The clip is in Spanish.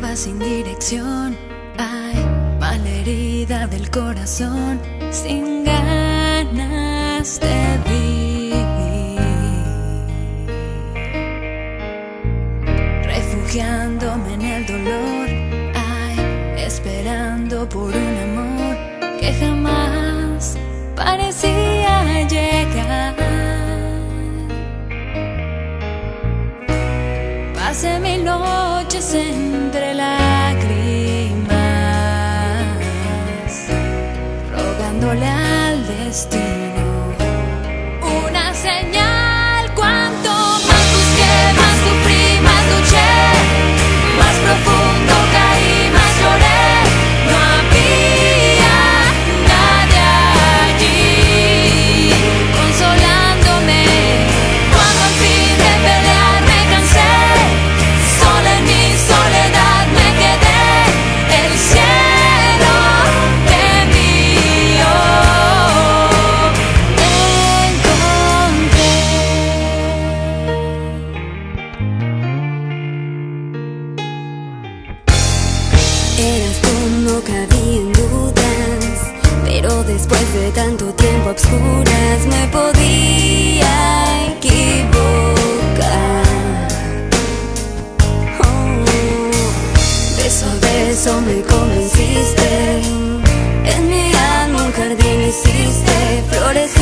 sin dirección, ay, malherida del corazón, sin ganas de vivir, refugiándome en el dolor, ay, esperando por un amor que jamás parecía llegar. Pasé mil noches entre lágrimas, rogándole al destino una señal. Cuanto más busqué, más sufrí, más luché, más profundo caí, más lloré. No había nadie allí consolándome. Cuando al fin de pelear me cansé, sola en mi soledad me quedé. El cielo que mío encontré. Eras tú, no cabía en dudas, pero después de tanto tiempo a obscuras me podía equivocar. Beso a beso me convenciste, en mi alma un jardín hiciste florecer.